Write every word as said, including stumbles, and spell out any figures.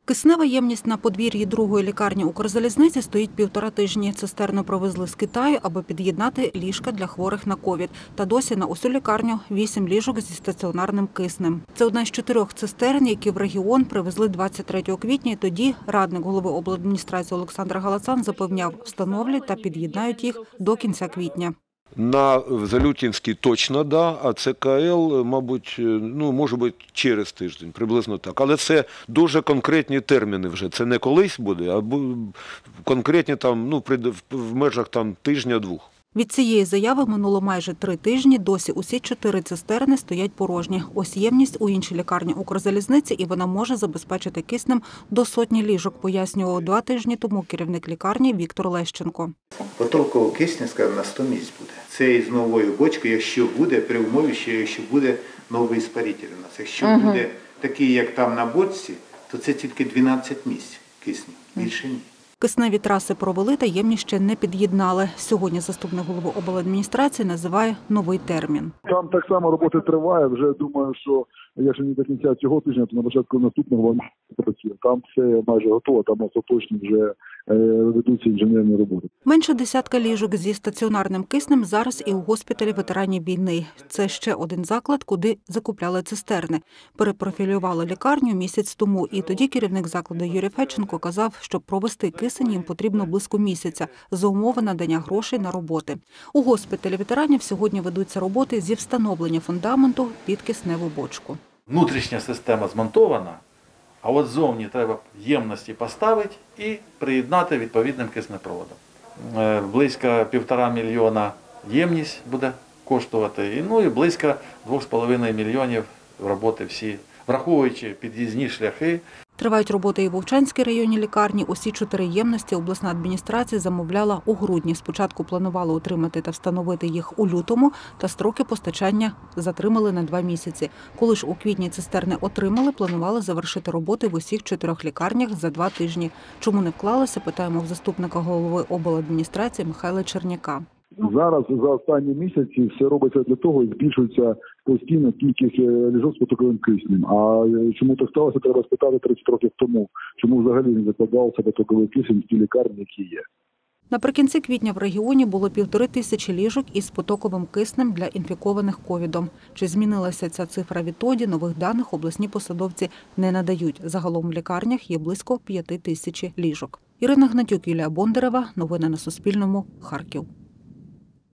Киснева ємність на подвір'ї другої лікарні Укрзалізниці стоїть півтора тижні. Цистерну привезли з Китаю, аби під'єднати ліжка для хворих на ковід. Та досі на усю лікарню вісім ліжок зі стаціонарним киснем. Це одна з чотирьох цистерн, які в регіон привезли двадцять третього квітня. І тоді радник голови обладміністрації Олександр Галацан запевняв, встановлять та під'єднають їх до кінця квітня. На Залютінській точно, да, а ЦКЛ, мабуть, ну, може бути через тиждень, приблизно так. Але це дуже конкретні терміни вже. Це не колись буде, а конкретні там, ну, в межах там тижня-двох. Від цієї заяви минуло майже три тижні, досі усі чотири цистерни стоять порожні. Ось ємність у іншій лікарні Укрзалізниці, і вона може забезпечити киснем до сотні ліжок, пояснював два тижні тому керівник лікарні Віктор Лещенко. Потолкового кисня, скажімо, на сто місць буде. Це із новою бочкою, якщо буде, при умові, що якщо буде новий іспаритель у нас. Якщо угу. буде такий, як там на бочці, то це тільки дванадцять місць кисню, більше ні. Кисневі траси провели, та ємність ще не під'єднали. Сьогодні заступник голови обладміністрації називає новий термін. Там так само робота триває. Вже думаю, що якщо не до кінця цього тижня, то на початку наступного вона працює. Там все майже готово, там остаточно вже ведуться інженерні роботи. Менше десятка ліжок зі стаціонарним киснем зараз і у госпіталі ветеранів війни. Це ще один заклад, куди закупляли цистерни. Перепрофілювали лікарню місяць тому. І тоді керівник закладу Юрій Федченко казав, щоб провести кисень їм потрібно близько місяця за умови надання грошей на роботи. У госпіталі ветеранів сьогодні ведуться роботи зі встановлення фундаменту під кисневу бочку. Внутрішня система змонтована, а от зовні треба ємності поставити і приєднати відповідним киснепроводом. Близько півтора мільйона ємність буде коштувати, ну і близько двох з половиною мільйонів роботи всі, враховуючи під'їзні шляхи. Тривають роботи і в Вовчанській районній лікарні. Усі чотири ємності обласна адміністрація замовляла у грудні. Спочатку планували отримати та встановити їх у лютому, та строки постачання затримали на два місяці. Коли ж у квітні цистерни отримали, планували завершити роботи в усіх чотирьох лікарнях за два тижні. Чому не вклалися, питаємо в заступника голови обладміністрації Михайла Черняка. Зараз за останні місяці все робиться для того, і збільшується постійно кількість ліжок з потоковим киснем. А чому так сталося, треба спитати тридцять років тому. Чому взагалі не закладався потоковий кисень в ті лікарні, які є. Наприкінці квітня в регіоні було півтори тисячі ліжок із потоковим киснем для інфікованих ковідом. Чи змінилася ця цифра відтоді, нових даних обласні посадовці не надають. Загалом в лікарнях є близько п'яти тисяч ліжок. Ірина Гнатюк, Юлія Бондарева. Новини на Суспільному. Харків.